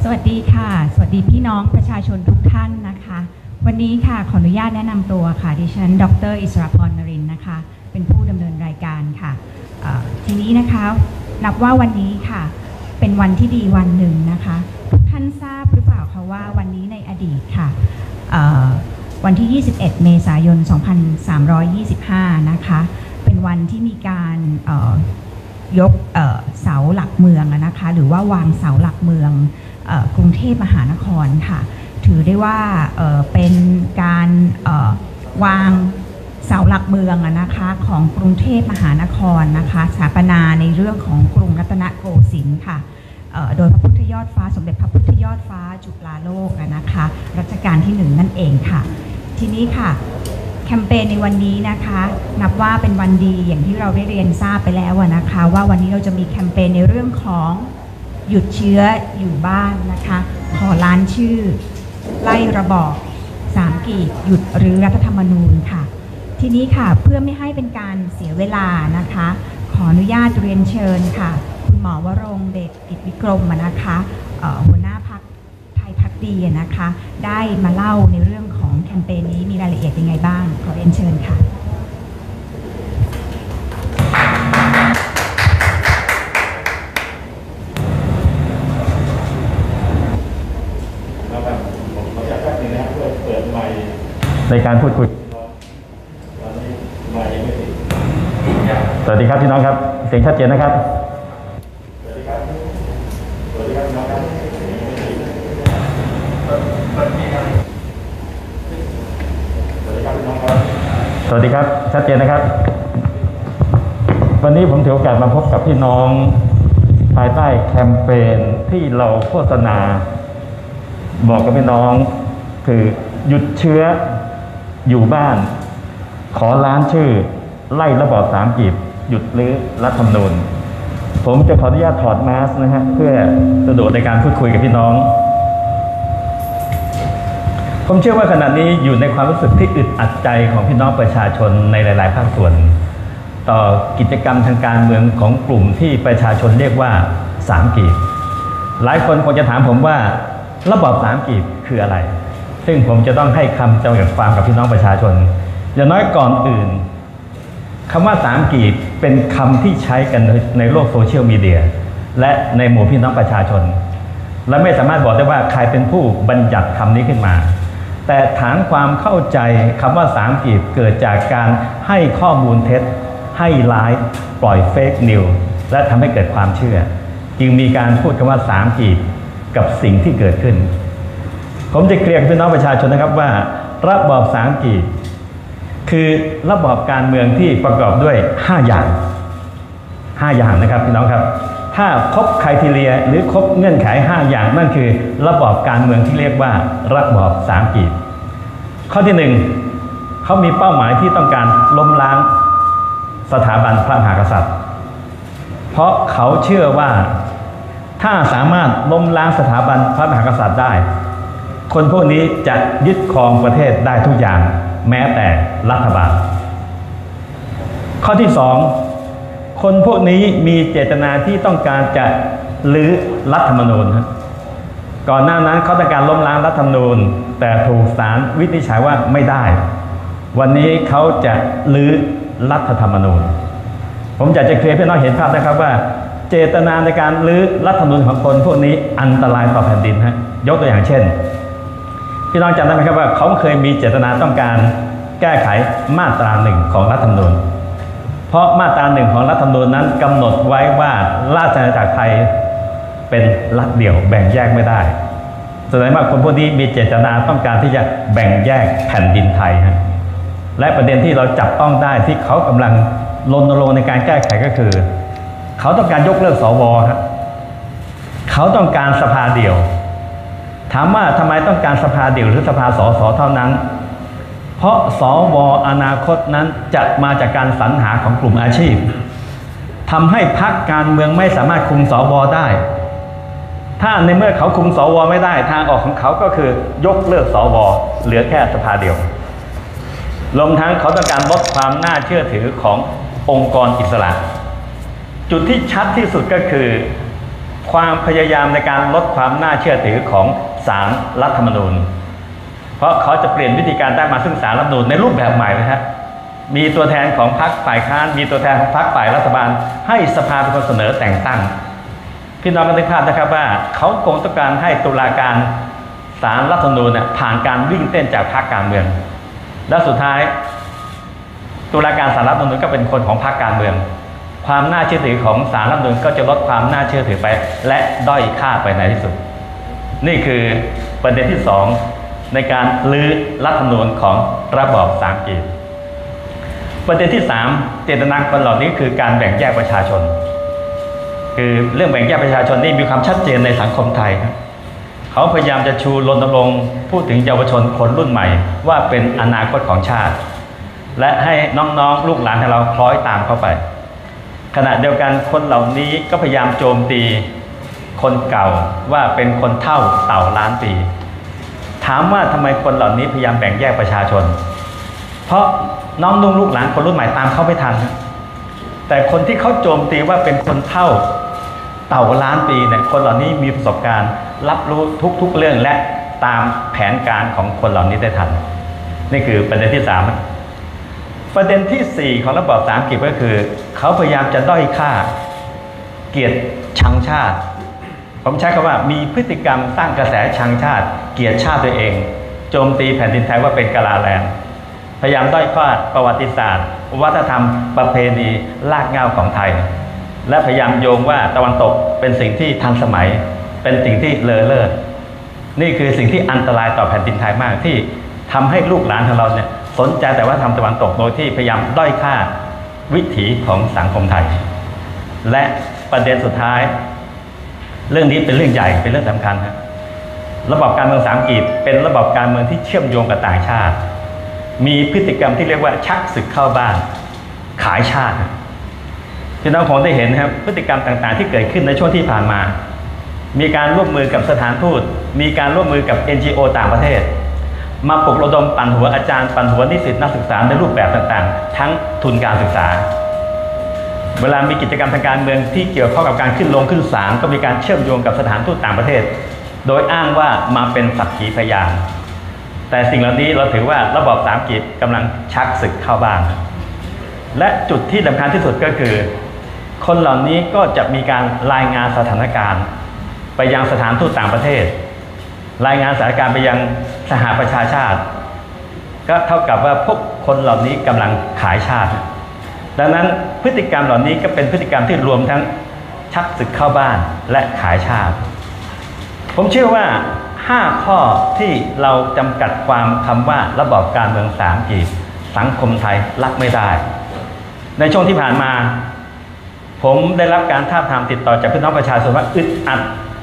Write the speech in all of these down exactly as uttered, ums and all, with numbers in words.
สวัสดีค่ะสวัสดีพี่น้องประชาชนทุกท่านนะคะวันนี้ค่ะขออนุญาตแนะนำตัวค่ะดิฉันดร.อิสรพร นรินทร์นะคะเป็นผู้ดำเนินรายการค่ะทีนี้นะคะนับว่าวันนี้ค่ะเป็นวันที่ดีวันหนึ่งนะคะทุกท่านทราบหรือเปล่าคะว่าวันนี้ในอดีตค่ะวันที่ยี่สิบเอ็ดเมษายนสองพันสามร้อยยี่สิบห้านะคะเป็นวันที่มีการยกเสาหลักเมืองนะคะหรือว่าวางเสาหลักเมืองกรุงเทพมหานครค่ะถือได้ว่าเป็นการวางเสาหลักเมืองนะคะของกรุงเทพมหานครนะคะสถาปนาในเรื่องของกรุงรัตนโกสินทร์ค่ะโดยพระพุทธยอดฟ้าสมเด็จพระพุทธยอดฟ้าจุฬาโลกนะคะรัชกาลที่หนึ่งนั่นเองค่ะทีนี้ค่ะแคมเปญในวันนี้นะคะนับว่าเป็นวันดีอย่างที่เราได้เรียนทราบไปแล้วนะคะว่าวันนี้เราจะมีแคมเปญในเรื่องของหยุดเชื้ออยู่บ้านนะคะขอล้านชื่อไล่ระบอบสามกีบหยุดหรือรัฐธรรมนูญค่ะทีนี้ค่ะเพื่อไม่ให้เป็นการเสียเวลานะคะขออนุญาตเรียนเชิญค่ะคุณหมอวรงค์เดชกิจวิกรมนะคะหัวหน้าพรรคไทยพักดีนะคะได้มาเล่าในเรื่องของแคมเปญนี้มีรายละเอียดยังไงบ้างขอเรียนเชิญค่ะในการพูดคุยสวัสดีครับพี่น้องครับเสียงชัดเจนนะครับสวัสดีครับสวัสดีครับพี่น้องครับสวัสดีครับสวัสดีครับพี่น้องครับสวัสดีครับชัดเจนนะครับวันนี้ผมถือโอกาสมาพบกับพี่น้องภายใต้แคมเปญที่เราโฆษณาบอกกับพี่น้องคือหยุดเชื้ออยู่บ้านขอล้านชื่อไล่ระบอบสามกีบหยุดรื้อรัฐธรรมนูญผมจะขออนุญาตถอดแมสนะฮะเพื่อสะดวกในการพูดคุยกับพี่น้องผมเชื่อว่าขณะนี้อยู่ในความรู้สึกที่อึดอัดใจของพี่น้องประชาชนในหลายๆภาคส่วนต่อกิจกรรมทางการเมืองของกลุ่มที่ประชาชนเรียกว่าสามกีบหลายคนคงจะถามผมว่าระบอบสามกีบคืออะไรซึ่งผมจะต้องให้คำจำกัดความกับพี่น้องประชาชนอย่างน้อยก่อนอื่นคำว่าสามกีบเป็นคำที่ใช้กันในโลกโซเชียลมีเดียและในหมู่พี่น้องประชาชนและไม่สามารถบอกได้ว่าใครเป็นผู้บัญญัติคำนี้ขึ้นมาแต่ฐานความเข้าใจคำว่าสามกีบเกิดจากการให้ข้อมูลเท็จให้ร้ายปล่อยเฟกนิวส์และทำให้เกิดความเชื่อจึงมีการพูดคำว่าสามกีบกับสิ่งที่เกิดขึ้นผมจะเกลียดพี่น้องประชาชนนะครับว่าระบอบสามกีบคือระบอบการเมืองที่ประกอบด้วยห้าอย่างห้าอย่างนะครับพี่น้องครับถ้าครบไครทีเรียหรือครบเงื่อนไขห้าอย่างนั่นคือระบอบการเมืองที่เรียกว่าระบอบสามกีบข้อที่หนึ่งเขามีเป้าหมายที่ต้องการล้มล้างสถาบันพระมหากษัตริย์เพราะเขาเชื่อว่าถ้าสามารถล้มล้างสถาบันพระมหากษัตริย์ได้คนพวกนี้จะยึดครองประเทศได้ทุกอย่างแม้แต่รัฐบาลข้อที่สองคนพวกนี้มีเจตนาที่ต้องการจะรื้อรัฐธรรมนูญก่อนหน้านั้นเขาต้องการล้มล้างรัฐธรรมนูญแต่ถูกศาลวินิจฉัยว่าไม่ได้วันนี้เขาจะรื้อรัฐธรรมนูญผมอยากจะเคลียร์ให้พี่น้องเห็นภาพนะครับว่าเจตนาในการรื้อรัฐธรรมนูญของคนพวกนี้อันตรายต่อแผ่นดินฮะยกตัวอย่างเช่นพี่น้องจำได้ไหมครับว่าเขาเคยมีเจตนาต้องการแก้ไขมาตราหนึ่งของรัฐธรรมนูญเพราะมาตราหนึ่งของรัฐธรรมนูญนั้นกำหนดไว้ว่าราชอาณาจักรไทยเป็นรัฐเดี่ยวแบ่งแยกไม่ได้แสดงว่าคนพวกนี้มีเจตนาต้องการที่จะแบ่งแยกแผ่นดินไทยฮะและประเด็นที่เราจับต้องได้ที่เขากำลังรณรงค์ในการแก้ไขก็คือเขาต้องการยกเลิกสวครับเขาต้องการสภาเดี่ยวถามว่าทำไมต้องการสภาเดี่ยวหรือสภาสสเท่านั้นเพราะสวอนาคตนั้นจะมาจากการสรรหาของกลุ่มอาชีพทำให้พรรคการเมืองไม่สามารถคุมสวได้ถ้าในเมื่อเขาคุมสวไม่ได้ทางออกของเขาก็คือยกเลิกสวเหลือแค่สภาเดียวรวมทั้งเขาต้องการลดความน่าเชื่อถือขององค์กรอิสระจุดที่ชัดที่สุดก็คือความพยายามในการลดความน่าเชื่อถือของศาลรัฐธรรมนูญเพราะเขาจะเปลี่ยนวิธีการได้มาซึ่งศาลรัฐธรรมนูญในรูปแบบใหม่นะครับมีตัวแทนของพรรคฝ่ายค้านมีตัวแทนของพรรคฝ่ายรัฐบาลให้สภาเป็นคนเสนอแต่งตั้งพี่น้องก็นึกภาพนะครับว่าเขาคงต้องการให้ตุลาการศาลรัฐธรรมนูญเนี่ยผ่านการวิ่งเต้นจากพรรคการเมืองแล้วสุดท้ายตุลาการศาลรัฐธรรมนูญก็เป็นคนของพรรคการเมืองความน่าเชื่อถือของศาลรัฐธรรมนูญก็จะลดความน่าเชื่อถือไปและด้อยค่าไปในที่สุดนี่คือประเด็นที่สองในการลื้อรัฐธรรมนูญของระบอบสามกีบประเด็นที่สามเจตนาคนเหล่านี้คือการแบ่งแยกประชาชนคือเรื่องแบ่งแยกประชาชนนี่มีความชัดเจนในสังคมไทยครับเขาพยายามจะชูรณรงค์พูดถึงเยาวชนคนรุ่นใหม่ว่าเป็นอนาคตของชาติและให้น้องๆลูกหลานของเราคล้อยตามเข้าไปขณะเดียวกันคนเหล่านี้ก็พยายามโจมตีคนเก่าว่าเป็นคนเฒ่าเต่าล้านปีถามว่าทำไมคนเหล่านี้พยายามแบ่งแยกประชาชนเพราะน้องนุ่งลูกหลานคนรุ่นใหม่ตามเข้าไม่ทันแต่คนที่เขาโจมตีว่าเป็นคนเฒ่าเต่าล้านปีเนี่ยคนเหล่านี้มีประสบการณ์รับรู้ทุกๆเรื่องและตามแผนการของคนเหล่านี้ได้ทันนี่คือประเด็นที่สามประเด็นที่สี่ของระบอบสามกีบก็คือเขาพยายามจะด้อยค่าเกียรติชังชาติผมใช้คำว่ามีพฤติกรรมสร้างกระแสชังชาติเกียรติชาติตัวเองโจมตีแผ่นดินไทยว่าเป็นกะลาแลนด์พยายามด้อยค่าประวัติศาสตร์วัฒนธรรมประเพณีรากเหง้าของไทยและพยายามโยงว่าตะวันตกเป็นสิ่งที่ทันสมัยเป็นสิ่งที่เลอเลิศนี่คือสิ่งที่อันตรายต่อแผ่นดินไทยมากที่ทำให้ลูกหลานของเราเนี่ยสนใจแต่ว่าทำตะวันตกโดยที่พยายามด้อยค่าวิถีของสังคมไทยและประเด็นสุดท้ายเรื่องนี้เป็นเรื่องใหญ่เป็นเรื่องสำคัญครับระบบการเมืองสามกีบเป็นระบบการเมืองที่เชื่อมโยงกับต่างชาติมีพฤติกรรมที่เรียกว่าชักศึกเข้าบ้านขายชาติพี่น้องคงได้เห็นครับพฤติกรรมต่างๆที่เกิดขึ้นในช่วงที่ผ่านมามีการร่วมมือกับสถานทูตมีการร่วมมือกับ เอ็น จี โอ ต่างประเทศมาปลุกระดมปั่นหัวอาจารย์ปั่นหัวนิสิตนักศึกษาในรูปแบบต่างๆทั้งทุนการศึกษาเวลามีกิจกรรมทางการเมืองที่เกี่ยวข้องกับการขึ้นลงขึ้นศาลก็มีการเชื่อมโยงกับสถานทูตต่างประเทศโดยอ้างว่ามาเป็นสักขีพยานแต่สิ่งเหล่านี้เราถือว่าระบอบสามกีบกำลังชักศึกเข้าบ้านและจุดที่สำคัญที่สุดก็คือคนเหล่านี้ก็จะมีการรายงานสถานการณ์ไปยังสถานทูตต่างประเทศรายงานสถานการณ์ไปยังสหประชาชาติก็เท่ากับว่าพวกคนเหล่านี้กำลังขายชาติดังนั้นพฤติกรรมเหล่านี้ก็เป็นพฤติกรรมที่รวมทั้งชักศึกเข้าบ้านและขายชาติผมเชื่อว่าห้าข้อที่เราจำกัดความคำว่าระบอบการเมืองสามกีบสังคมไทยรับไม่ได้ในช่วงที่ผ่านมาผมได้รับการท้าทามติดต่อจากพี่น้องประชาชนว่าอึดอัด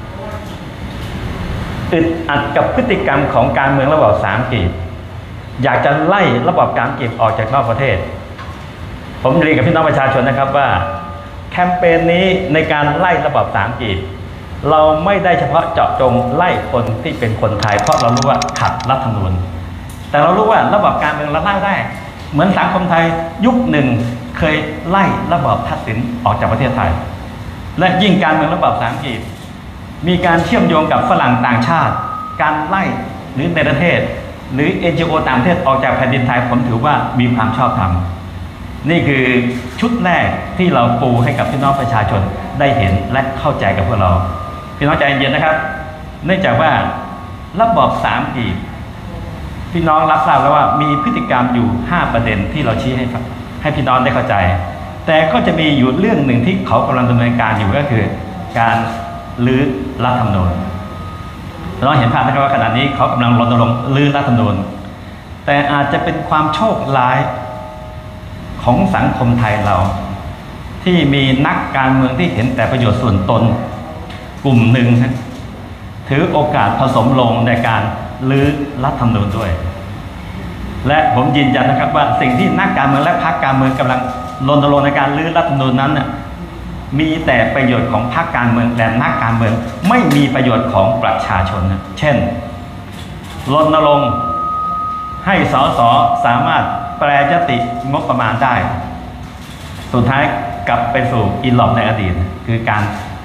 อึดอัดกับพฤติกรรมของการเมืองระบอบสามกีบอยากจะไล่ระบอบการกีบออกจากนอกประเทศผมเรียนกับพี่น้องประชาชนนะครับว่าแคมเปญนี้ในการไล่ระบอบสามกีบเราไม่ได้เฉพาะเจาะจงไล่คนที่เป็นคนไทยเพราะเรารู้ว่าขัดรัฐธรรมนูญแต่เรารู้ว่าระบอบการเมืองเราไล่ได้เหมือนสังคมไทยยุคหนึ่งเคยไล่ระบอบทักษิณออกจากประเทศไทยและยิ่งการเมืองระบอบสามกีบมีการเชื่อมโยงกับฝรั่งต่างชาติการไล่หรือในประเทศหรือ เอ็น จี โอ ต่างประเทศออกจากแผ่นดินไทยผมถือว่ามีความชอบธรรมนี่คือชุดแรกที่เราปูให้กับพี่น้องประชาชนได้เห็นและเข้าใจกับพวกเราพี่น้องใจเย็นนะครับเนื่องจากว่าระบอบสามกีบพี่น้องรับทราบแล้วว่ามีพฤติกรรมอยู่ห้าประเด็นที่เราชี้ให้ให้พี่น้องได้เข้าใจแต่ก็จะมีอยู่เรื่องหนึ่งที่เขากำลังดำเนินการอยู่ก็คือการรื้อรัฐธรรมนูญเราเห็นภาพนะครับว่าขณะนี้เขากำลังรณรงค์รื้อรัฐธรรมนูญแต่อาจจะเป็นความโชคร้ายของสังคมไทยเราที่มีนักการเมืองที่เห็นแต่ประโยชน์ส่วนตนกลุ่มหนึ่งถือโอกาสผสมลงในการรื้อรัฐธรรมนูญด้วยและผมยืนยันนะครับว่าสิ่งที่นักการเมืองและพรรคการเมืองกำลังรณรงค์ในการรื้อรัฐธรรมนูญนั้นน่ะมีแต่ประโยชน์ของพรรคการเมืองและนักการเมืองไม่มีประโยชน์ของประชาชนนะเช่นรณรงค์ให้สสสามารถแปรยติงบประมาณได้สุดท้ายกลับไปสู่อินหลอบในอดีตคือการถ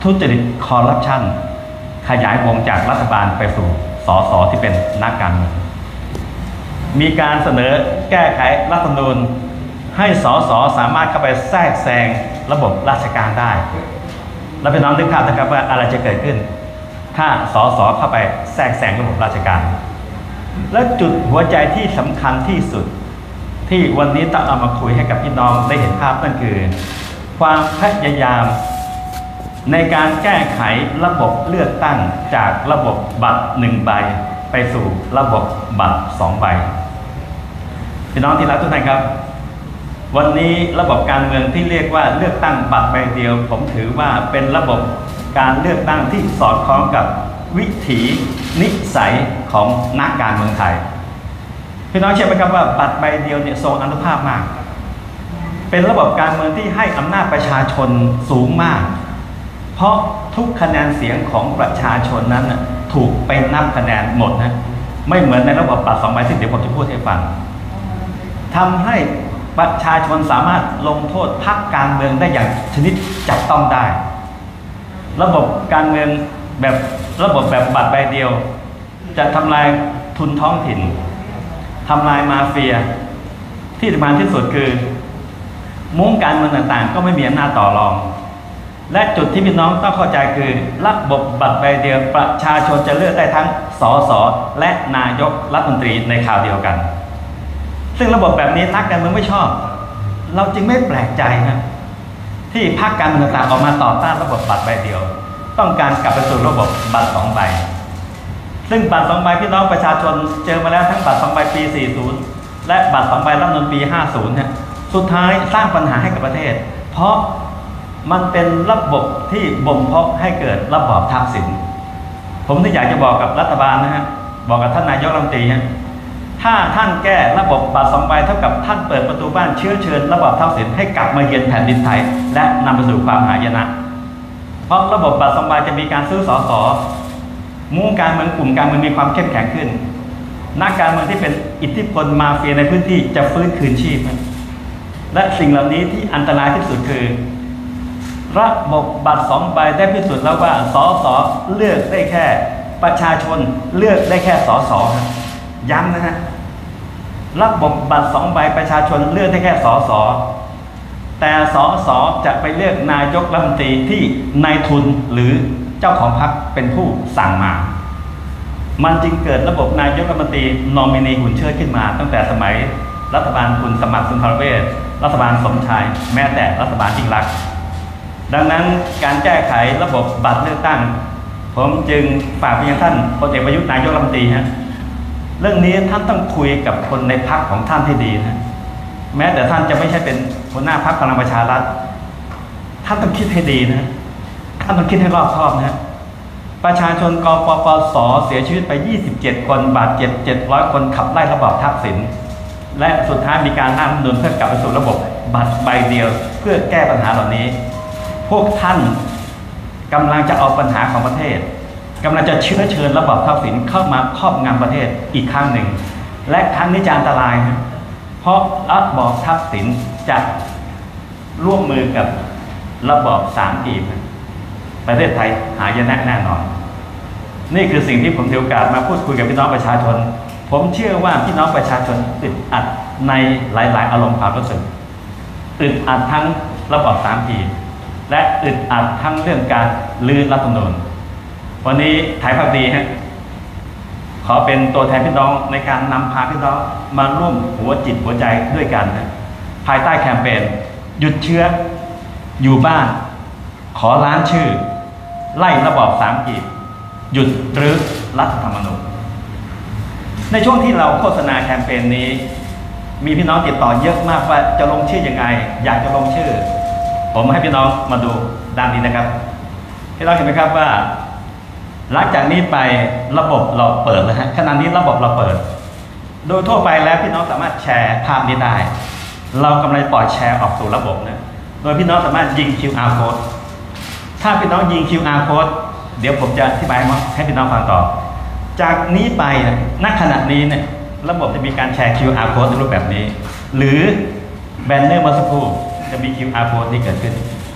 ทุจริตคอร์รัปชันขยายวงจากรัฐบาลไปสู่สสที่เป็นนักการเมืองมีการเสนอแก้ไขรัฐธรรมนูญให้สสสามารถเข้าไปแทรกแซงระบบราชการได้แล้วพี่น้องนึกภาพนะครับว่าอะไรจะเกิดขึ้นถ้าสสเข้าไปแทรกแซงระบบราชการและจุดหัวใจที่สำคัญที่สุดที่วันนี้ต้องเอามาคุยให้กับพี่น้องได้เห็นภาพนั่นคือความพยายามในการแก้ไขระบบเลือกตั้งจากระบบบัตรหนึ่งใบไปสู่ระบบบัตรสองใบพี่น้องที่รักทุกท่านครับวันนี้ระบบการเมืองที่เรียกว่าเลือกตั้งบัตรใบเดียวผมถือว่าเป็นระบบการเลือกตั้งที่สอดคล้องกับวิถีนิสัยของนักการเมืองไทยพี่น้องเชื่อไหมครับว่าบัตรใบเดียวเนี่ยทรงอานุภาพมากเป็นระบบการเมืองที่ให้อำนาจประชาชนสูงมากเพราะทุกคะแนนเสียงของประชาชนนั้นถูกไปนับคะแนนหมดนะไม่เหมือนในระบบบัตรสองใบที่เดี๋ยวผมจะพูดให้ฟังทำให้ประชาชนสามารถลงโทษพรรคการเมืองได้อย่างชนิดจับต้องได้ระบบการเมืองแบบระบบแบบบัตรใบเดียวจะทำลายทุนท้องถิ่นทำลายมาเฟียที่สำคัญที่สุดคือมุ้งการเมืองต่างๆก็ไม่มีอำนาจต่อรองและจุดที่พี่น้องต้องเข้าใจคือระบบบัตรใบเดียวประชาชนจะเลือกได้ทั้งสสและนายกรัฐมนตรีในคราวเดียวกันซึ่งระบบแบบนี้นักการเมืองไม่ชอบเราจึงไม่แปลกใจนะที่พรรคการเมืองต่างๆออกมาต่อต้านระบบบัตรใบเดียวต้องการกลับไปสู่ระบบบัตรสองใบซึ่งบัตรสองใบพี่น้องประชาชนเจอมาแล้วทั้งบัตรสองใบปีสี่สิบและบัตรสองใบรัฐธรรมนูญปีห้าสิบเนี่ยสุดท้ายสร้างปัญหาให้กับประเทศเพราะมันเป็นระบบที่บ่มเพาะให้เกิดระบอบทักษิณผมที่อยากจะบอกกับรัฐบาลนะฮะบอกกับท่านนายกรัฐมนตรีฮะถ้าท่านแก้ระบบบัตรสองใบเท่ากับท่านเปิดประตูบ้านเชื้อเชิญระบอบทักษิณให้กลับมาเยือนแผ่นดินไทยและนำไปสู่ความหายนะเพราะระบบบัตรสองใบจะมีการซื้อสสมุ้งการเมืองกลุ่มการเมืองมีความเข้มแข็งขึ้นนักการเมืองที่เป็นอิทธิพลมาเฟียในพื้นที่จะฟื้นคืนชีพและสิ่งเหล่านี้ที่อันตรายที่สุดคือระบบบัตรสองใบได้พิสูจน์แล้วว่าสสเลือกได้แค่ประชาชนเลือกได้แค่สสย้ำนะฮะระบบบัตรสองใบประชาชนเลือกได้แค่สสแต่สสจะไปเลือกนายกรัฐมนตรีที่นายทุนหรือเจ้าของพรรคเป็นผู้สั่งมามันจึงเกิดระบบนายกรัฐมนตรีนอมินีหุ่นเชิดขึ้นมาตั้งแต่สมัยรัฐบาลคุณสมัครสุนทรเวชรัฐบาลสมชายแม้แต่รัฐบาลยิ่งรักษณ์ดังนั้นการแก้ไขระบบบัตรเลือกตั้งผมจึงฝากไปยังท่านพลเอกประยุทธ์นายกรัฐมนตรีฮะเรื่องนี้ท่านต้องคุยกับคนในพรรคของท่านให้ดีนะแม้แต่ท่านจะไม่ใช่เป็นหัวหน้าพรรคพลังประชารัฐท่านต้องคิดให้ดีนะท่านต้องคิดให้รอบคอบนะประชาชนกปปสเสียชีวิตไปยี่สิบเจ็ดคนบาดเจ็บเจ็ดร้อยคนขับไล่ระบอบทักษิณและสุดท้ายมีการร่างรัฐธรรมนูญเพื่อกลับไปสู่ระบบบัตรใบเดียวเพื่อแก้ปัญหาเหล่านี้พวกท่านกำลังจะเอาปัญหาของประเทศกำลังจะเชื้อเชิญระบอบทักษิณเข้ามาครอบงำประเทศอีกครั้งหนึ่งและครั้งนี้จะอันตรายนะเพราะระบอบทักษิณจะร่วมมือกับระบอบสามกีบประเทศไทยหายนะแน่นอนนี่คือสิ่งที่ผมถือโอกาสมาพูดคุยกับพี่น้องประชาชนผมเชื่อว่าพี่น้องประชาชนอึดอัดในหลายๆอารมณ์ความรู้สึกอึดอัดทั้งระบอบสามกีบและอึดอัดทั้งเรื่องการลื้อรัฐธรรมนูญวันนี้ไทยพักดีฮะขอเป็นตัวแทนพี่น้องในการนำพาพี่น้องมาร่วมหัวจิตหัวใจด้วยกันนะภายใต้แคมเปญหยุดเชื้ออยู่บ้านขอล้านชื่อไล่ระบอบสามกีบหยุดรื้อรัฐธรรมนูญในช่วงที่เราโฆษณาแคมเปญนี้มีพี่น้องติดต่อเยอะมากว่าจะลงชื่อยังไงอยากจะลงชื่อผมให้พี่น้องมาดูด้านนี้นะครับพี่น้องเห็นไหมครับว่าหลังจากนี้ไประบบเราเปิดแล้วฮะขณะนี้ระบบเราเปิดโดยทั่วไปแล้วพี่น้องสามารถแชร์ภาพนี้ได้เรากำลังปล่อยแชร์ออกสู่ระบบนะโดยพี่น้องสามารถยิง คิว อาร์ code ถ้าพี่น้องยิง คิว อาร์ code เดี๋ยวผมจะอธิบายให้พี่น้องฟังต่อจากนี้ไปณขณะนี้เนี่ยระบบจะมีการแชร์ คิว อาร์ code ในรูปแบบนี้หรือแบนเนอร์เมื่อสักครู่จะมี คิว อาร์ code ที่เกิดขึ้น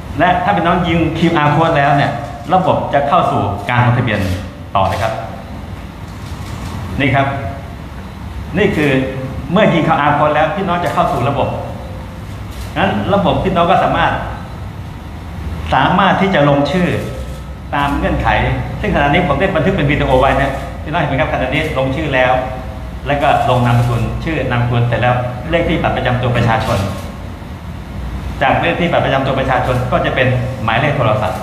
และถ้าพี่น้องยิง คิว อาร์ code แล้วเนี่ยระบบจะเข้าสู่การลงทะเบียนต่อเลยครับนี่ครับนี่คือเมื่อยิง คิว อาร์ code แล้วพี่น้องจะเข้าสู่ระบบนั้นระบบพี่น้องก็สามารถสามารถที่จะลงชื่อตามเงื่อนไขซึ่งขณะนี้ผมได้บันทึกเป็นวิดีโอไว้นะพี่น้องเห็นไหมครับขณะนี้ลงชื่อแล้วแล้วก็ลงนามสกุลชื่อนามสกุลเสร็จแล้วเลขที่บัตรประจำตัวประชาชนจากเลขที่บัตรประจำตัวประชาชนก็จะเป็นหมายเลขโทรศัพท์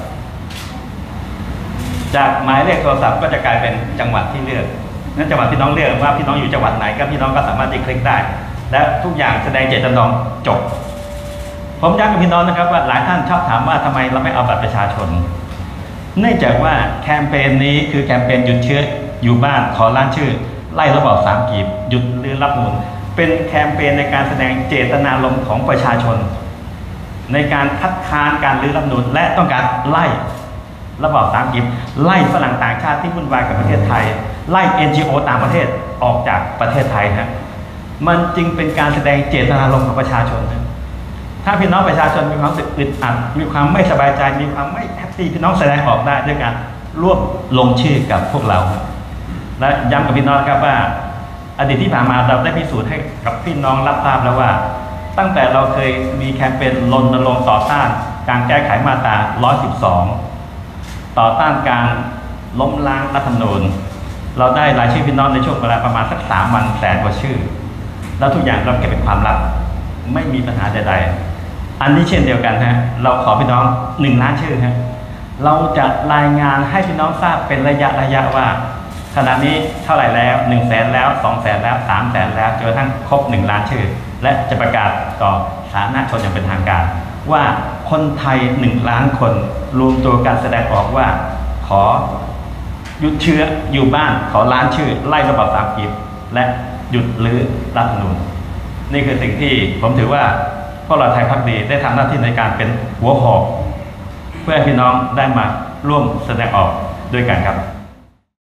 จากหมายเลขโทรศัพท์ก็จะกลายเป็นจังหวัดที่เลือกนั้นจังหวัดพี่น้องเลือกว่าพี่น้องอยู่จังหวัดไหนก็พี่น้องก็สามารถที่คลิกได้และทุกอย่างแสดงเจตจำนงจบผมย้ำกับพี่น้องนะครับว่าหลายท่านชอบถามว่าทำไมเราไม่เอาบัตรประชาชนเนื่องจากว่าแคมเปญนี้คือแคมเปญหยุดเชื้ออยู่บ้านขอล้านชื่อไล่ระบอบสามกีบหยุดหรือรับนูนเป็นแคมเปญในการแสดงเจตนารมณ์ของประชาชนในการคัดค้านการรื้อรัฐธรรมนูญและต้องการไล่ระบอบสามกีบไล่ฝรั่งต่างชาติที่วุ่นวายกับประเทศไทยไล่ เอ็น จี โอ ต่างประเทศออกจากประเทศไทยฮะมันจึงเป็นการแสดงเจตนารมณ์ของประชาชนนะถ้าพี่น้องประชาชนมีความรู้สึกอึดอัดมีความไม่สบายใจมีความไม่แฮปปี้พี่น้องแสดงออกได้ด้วยการร่วมลงชื่อกับพวกเราและย้ำกับพี่น้องครับว่าอดีตที่ผ่านมาเราได้พิสูจน์ให้กับพี่น้องรับทราบแล้วว่าตั้งแต่เราเคยมีแคมเปญรณรงค์ต่อต้านการแก้ไขมาตราหนึ่งร้อยสิบสองต่อต้านการล้มล้างรัฐธรรมนูญเราได้รายชื่อพี่น้องในช่วงเวลาประมาณสักสามวันแสนกว่าชื่อแล้วทุกอย่างเราเก็บเป็นความลับไม่มีปัญหาใดๆอันนี้เช่นเดียวกันฮะเราขอพี่น้องหนึ่งล้านชื่อฮะเราจะรายงานให้พี่น้องทราบเป็นระยะระยะว่าขณะนี้เท่าไหร่แล้วหนึ่งแสนแล้วสองแสนแล้วสามแสนแล้วจนกระทั่งครบหนึ่งล้านชื่อและจะประกาศต่อสาธารณชนอย่างเป็นทางการว่าคนไทยหนึ่งล้านคนรวมตัวกันแสดงออกว่าขอหยุดเชื้ออยู่บ้านขอล้านชื่อไล่ระบอบสามกีบและหยุดรื้อรัฐธรรมนูญนี่คือสิ่งที่ผมถือว่าพวกเราไทยพักดีได้ทำหน้าที่ในการเป็นหัวหอกเพื่อให้พี่น้องได้มาร่วมแสดงออกด้วยกันครับ